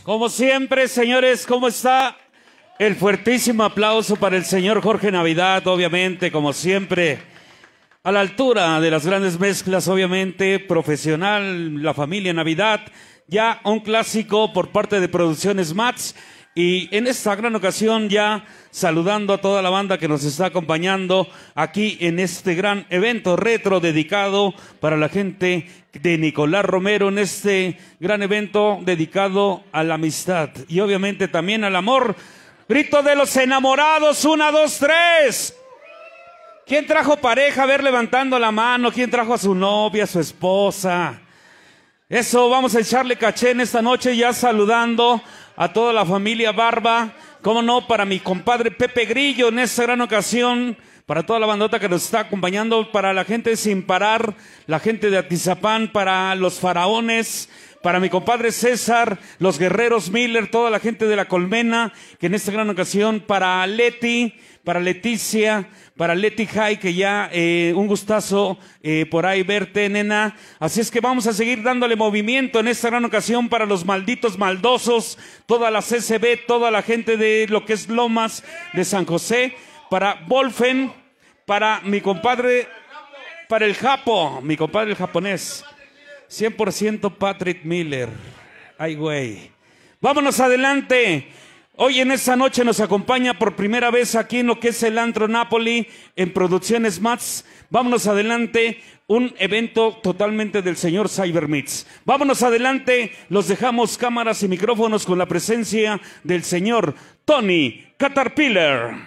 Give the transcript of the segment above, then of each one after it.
Como siempre, señores, ¿cómo está? El fuertísimo aplauso para el señor Jorge Navidad, obviamente, como siempre, a la altura de las grandes mezclas, obviamente, profesional, la familia Navidad, ya un clásico por parte de Producciones Mats, y en esta gran ocasión ya saludando a toda la banda que nos está acompañando aquí en este gran evento retro dedicado para la gente de Nicolás Romero, en este gran evento dedicado a la amistad y obviamente también al amor. Grito de los enamorados, 1, 2, 3. ¿Quién trajo pareja? A ver, levantando la mano. ¿Quién trajo a su novia, a su esposa? Eso, vamos a echarle caché en esta noche, ya saludando a toda la familia Barba. Cómo no, para mi compadre Pepe Grillo en esta gran ocasión, para toda la bandota que nos está acompañando, para la gente de Sin Parar, la gente de Atizapán, para los Faraones, para mi compadre César, los Guerreros Miller, toda la gente de La Colmena, que en esta gran ocasión, para Leti, para Leticia, para Leti Jai, que ya un gustazo por ahí verte, nena. Así es que vamos a seguir dándole movimiento en esta gran ocasión para los malditos maldosos, toda la CCB, toda la gente de lo que es Lomas de San José, para Wolfen, para mi compadre, para el Japo, mi compadre el japonés, 100% Patrick Miller. Ay, güey. Vámonos adelante. Hoy en esta noche nos acompaña por primera vez aquí en lo que es el Antro Napoli, en Producciones Mats. Vámonos adelante, un evento totalmente del señor Cybermix. Vámonos adelante, los dejamos cámaras y micrófonos con la presencia del señor Tony Caterpillar.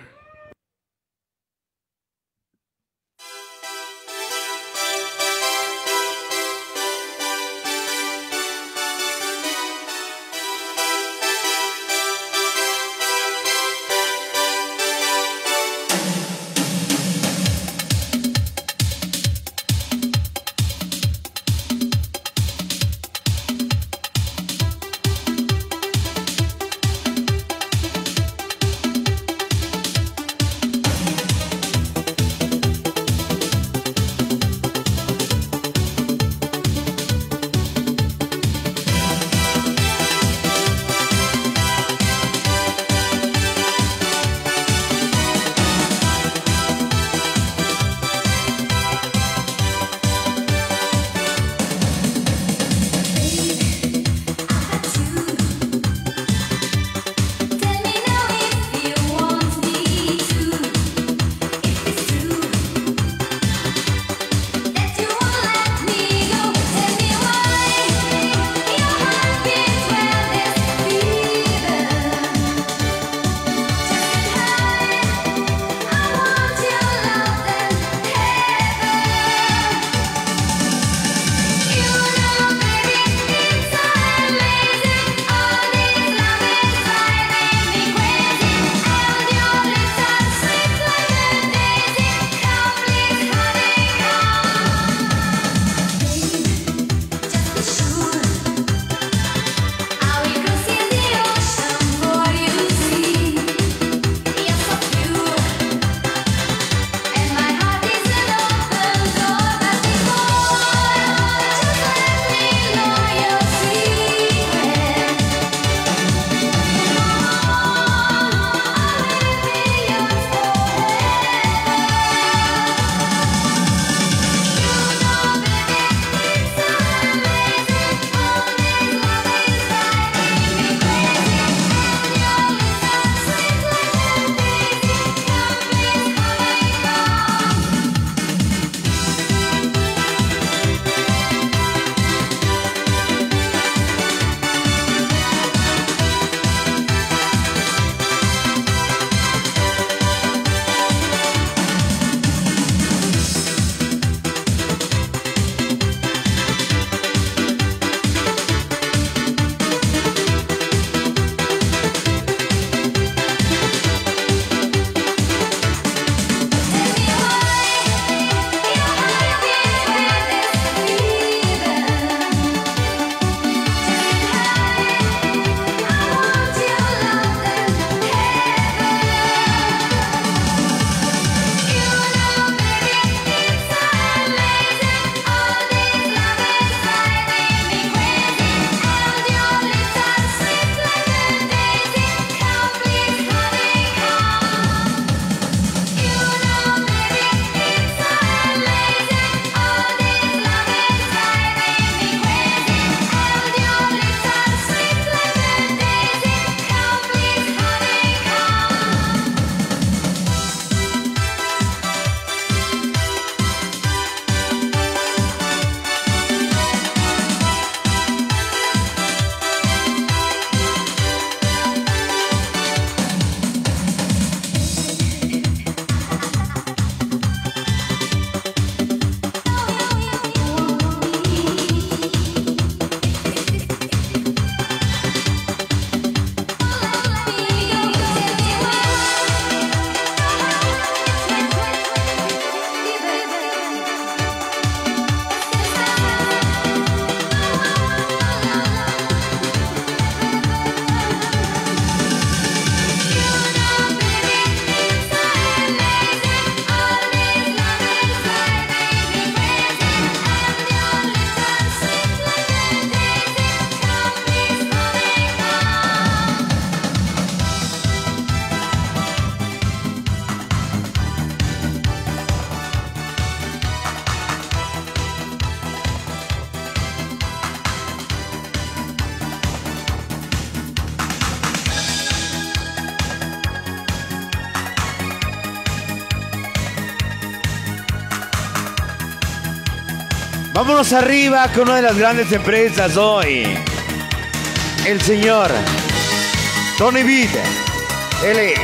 Vámonos arriba con una de las grandes empresas hoy. El señor Tony Beat. Él es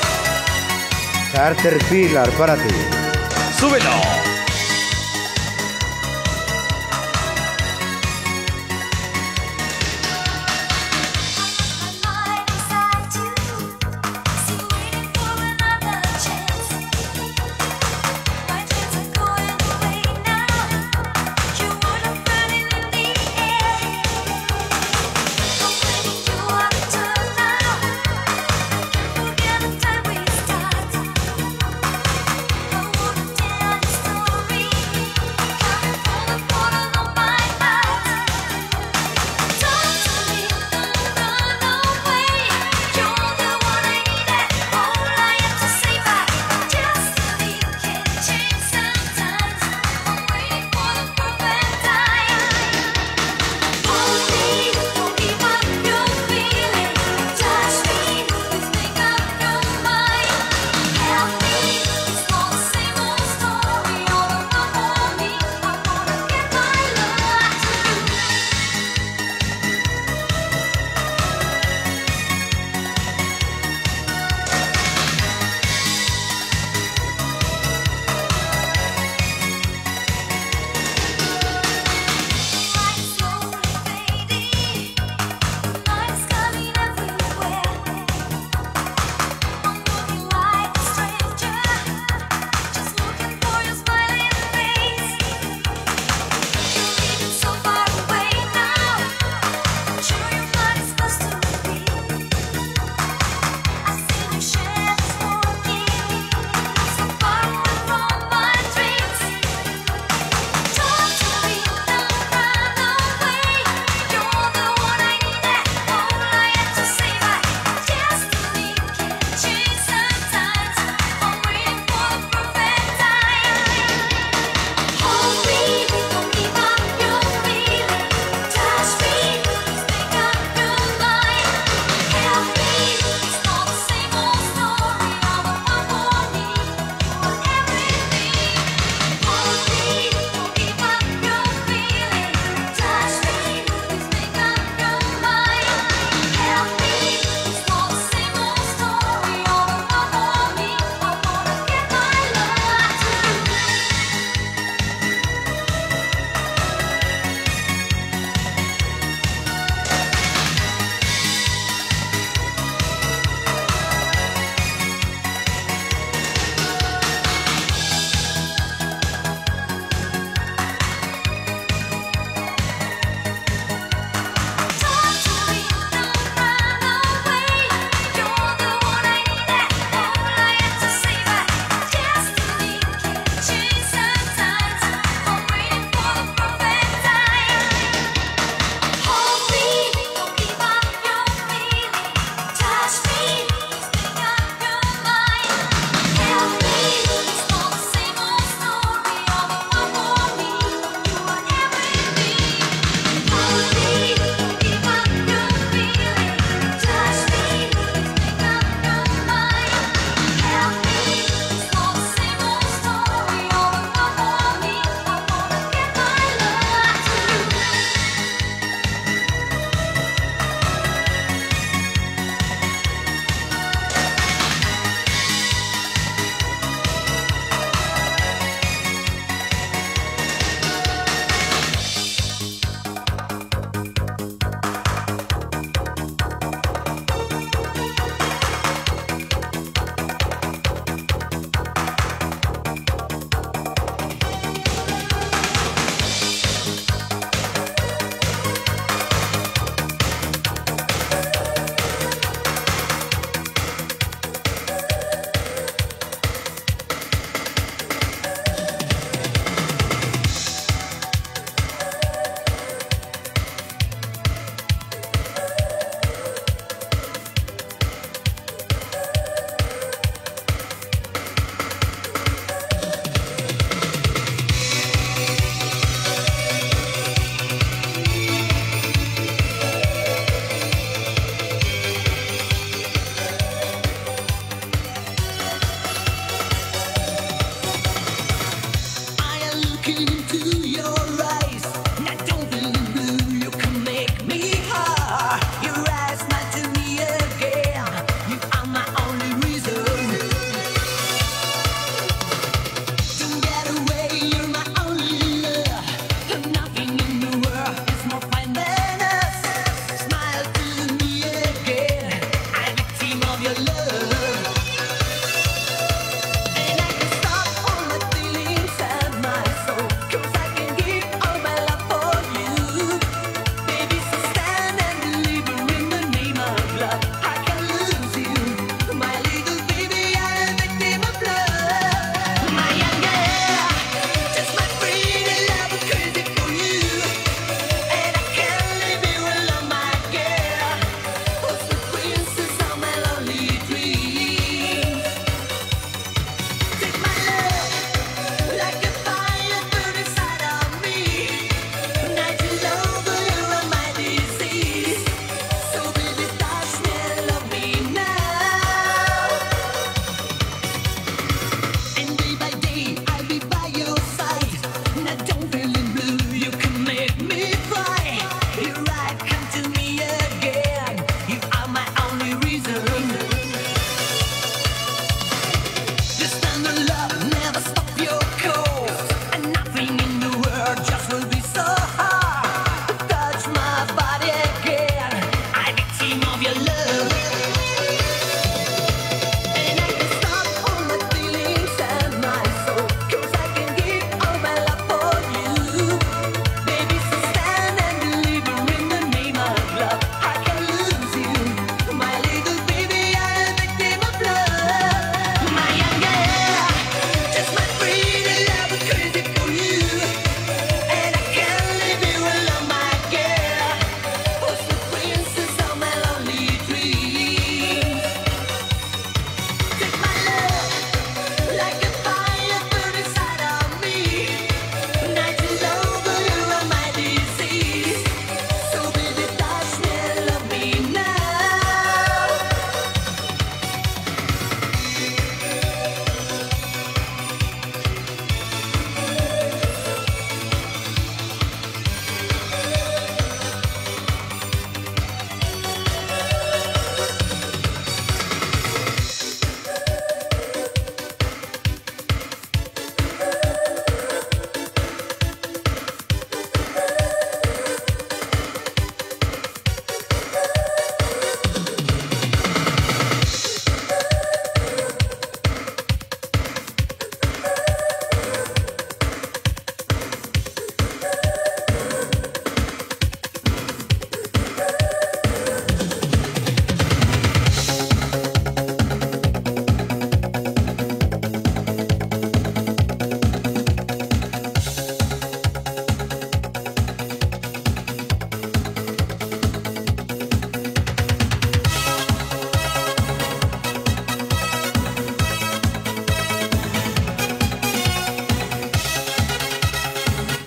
Caterpillar para ti. Súbelo. Start.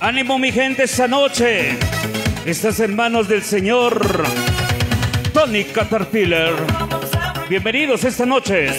Ánimo mi gente esta noche. Estás en manos del señor Tony Caterpillar. Bienvenidos esta noche.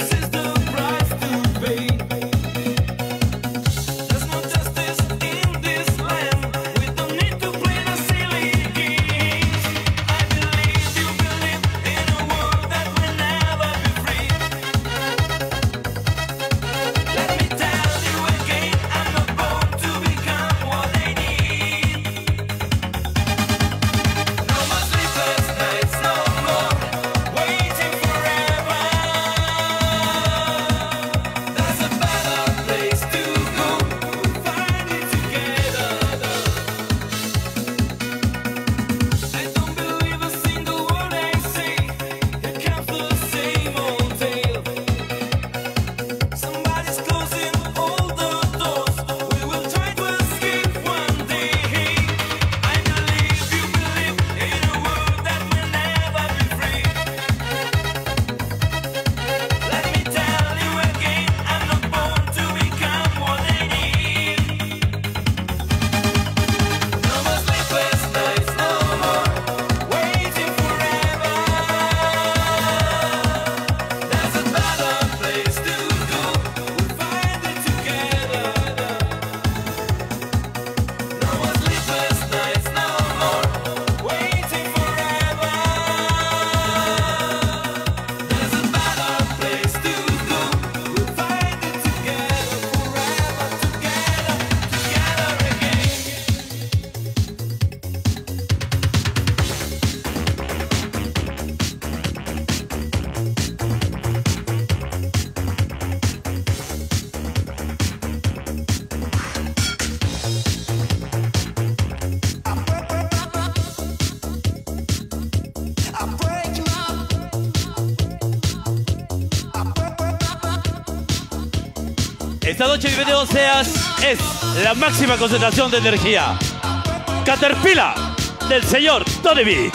Esta noche, bienvenido seas, es la máxima concentración de energía. Caterpillar del señor Tony B.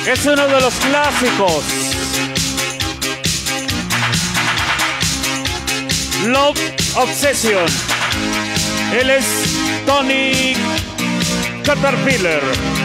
Es uno de los clásicos. Love Obsession. Él es Tony Caterpillar.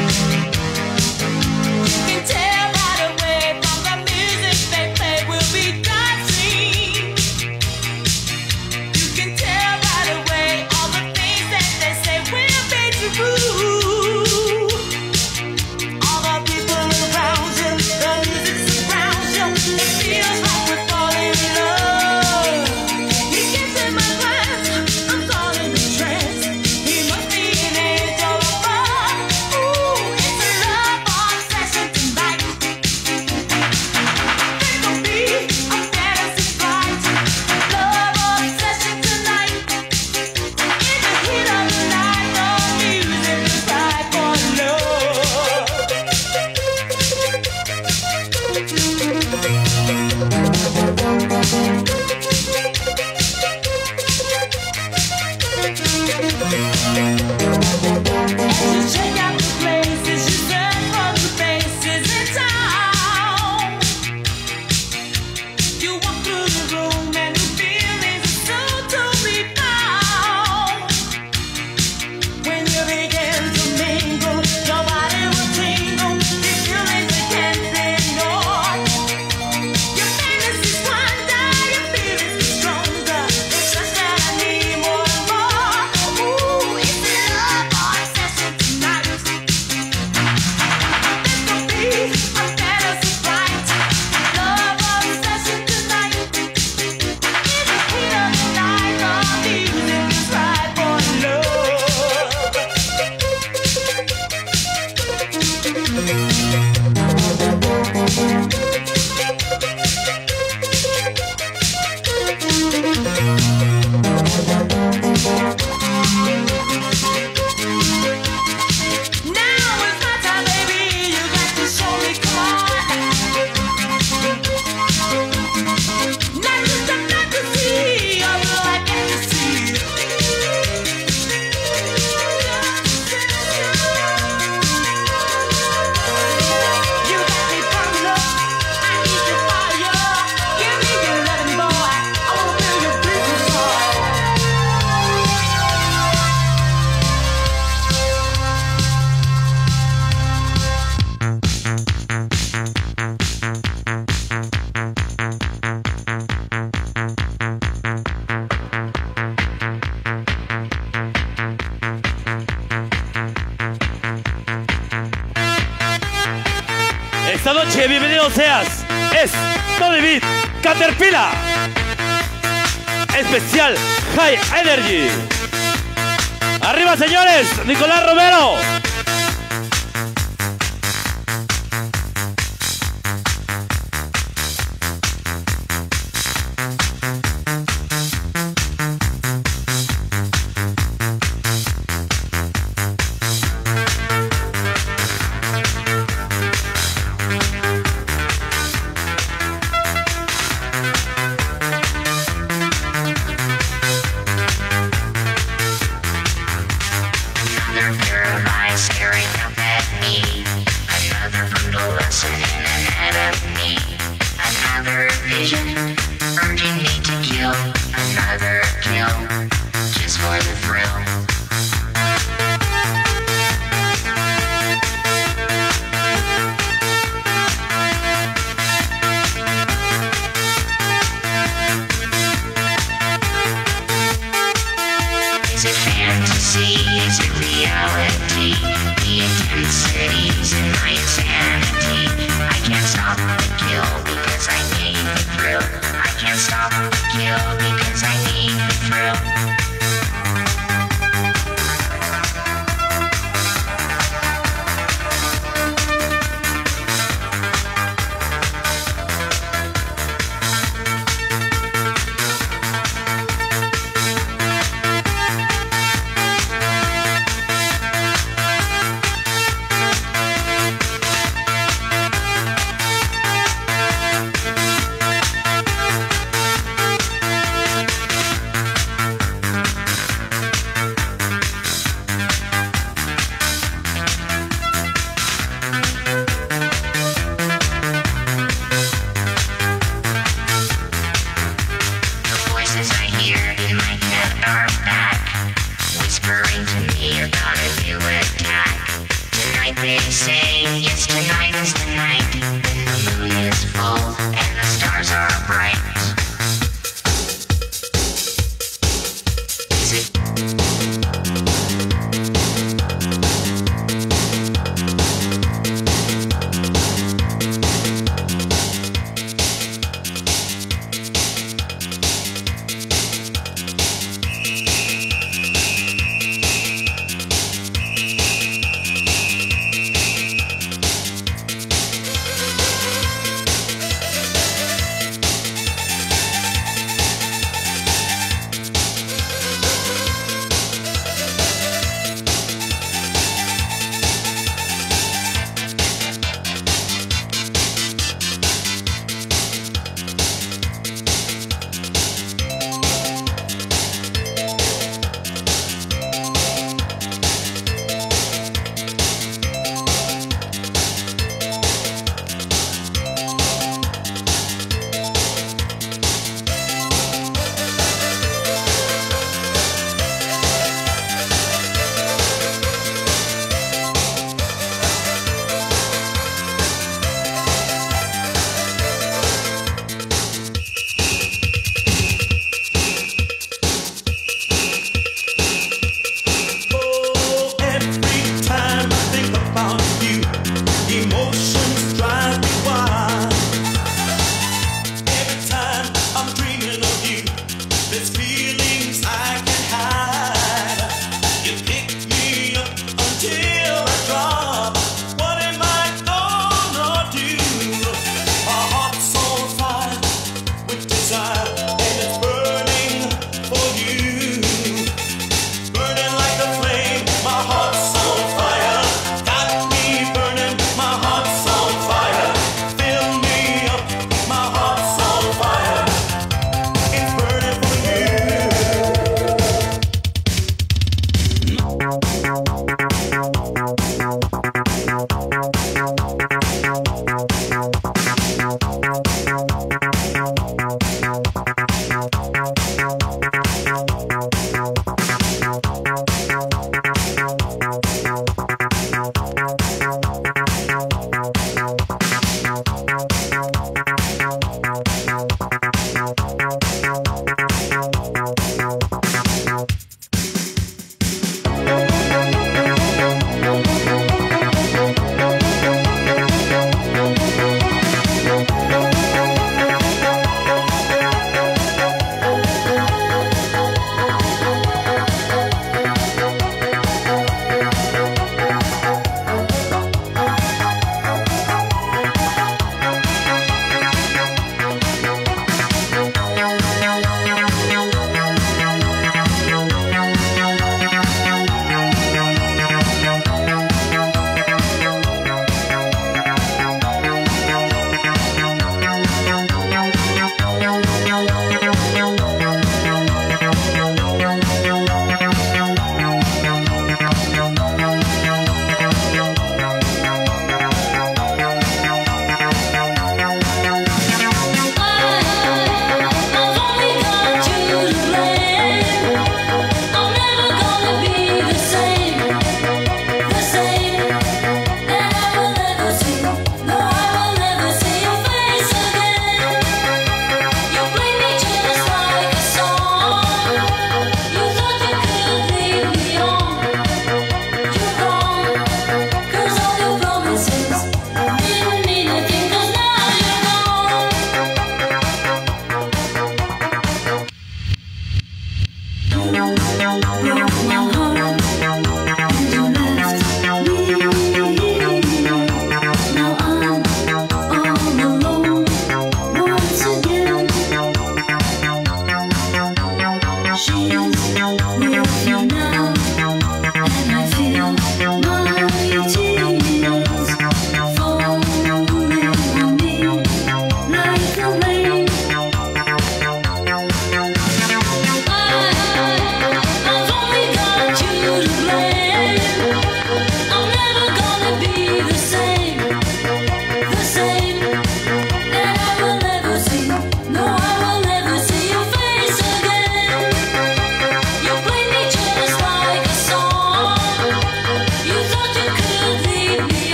Esta noche, bienvenido seas, es Tony Beat Caterpillar. Especial High Energy. Arriba, señores, Nicolás Romero. Staring up at me, another brutal lesson in anatomy, another vision urging me to kill, another kill, just for the thrill. Is it fantasy? Is it reality? The intensities in my insanity. I can't stop the kill because I need the thrill. I can't stop the kill because I need the thrill. Yes, tonight is the night. The moon is full and the stars are bright. Is it?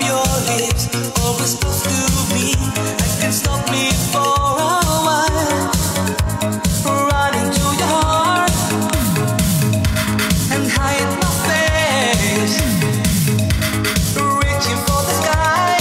your lips, always close to me, and can stop me for a while. Run into your heart and hide my face, reaching for the sky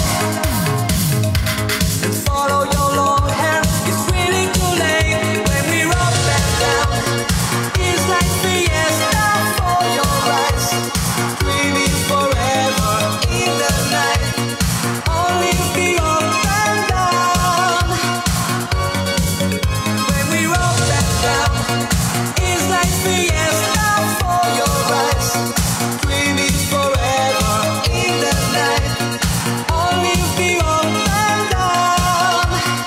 and follow your long hair. It's really too late when we rock that down. It's like fiesta for your eyes, dreaming forever in the night. Only be up and down. When we rock that down, it's like fiesta for your eyes, dreaming forever in the night. Only be up and down.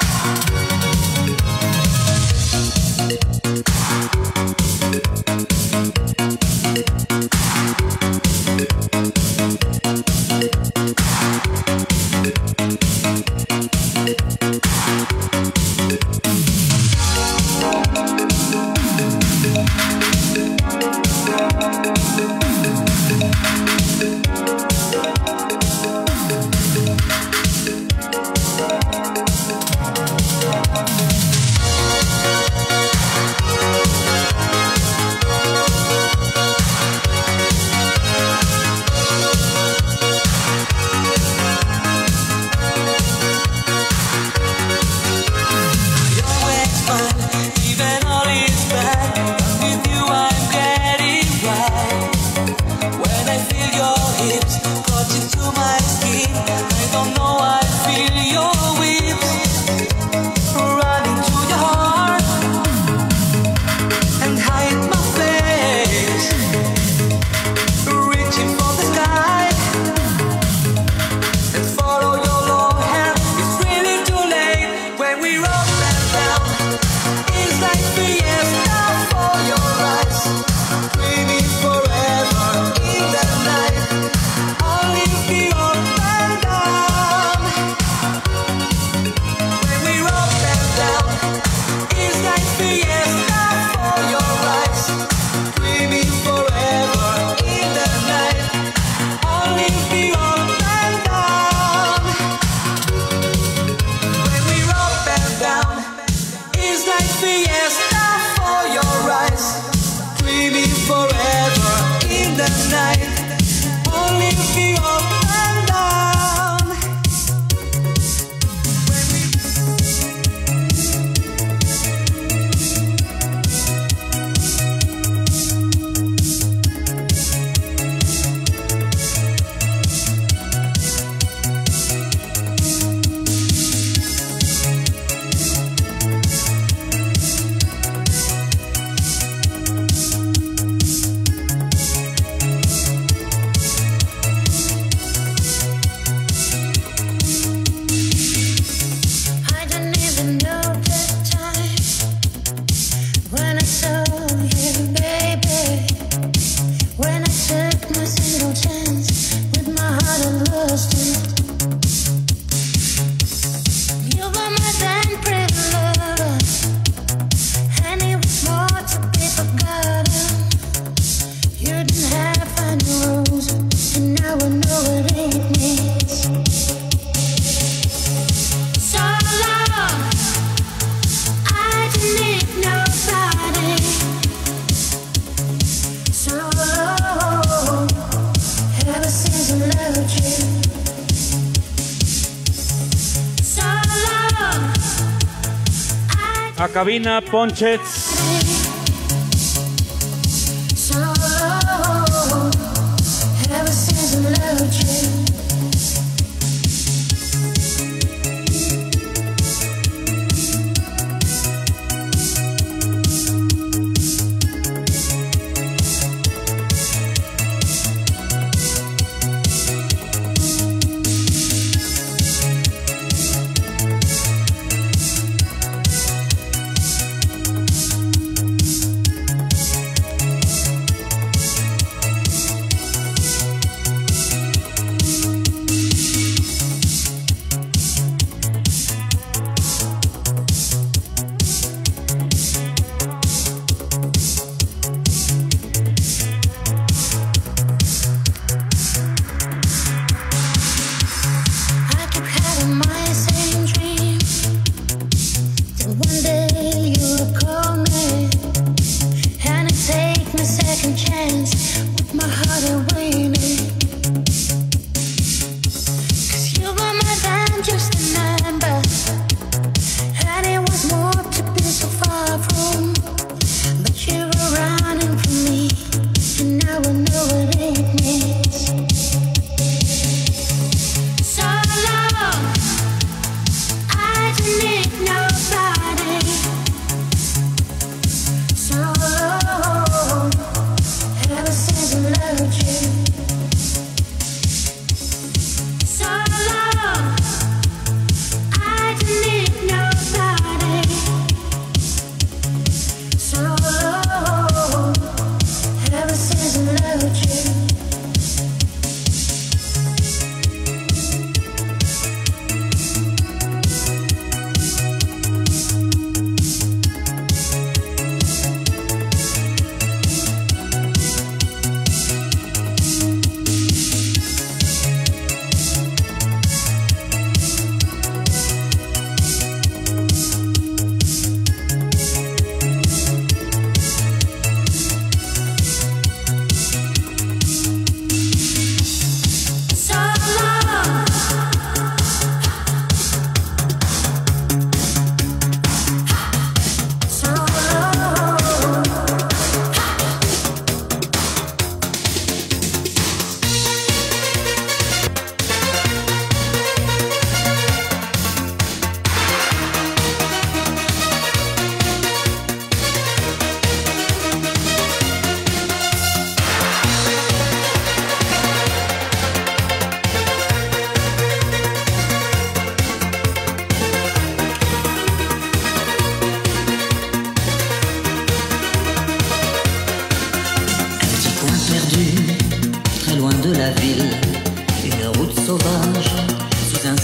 A cabina, Ponchets.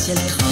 ciel creux.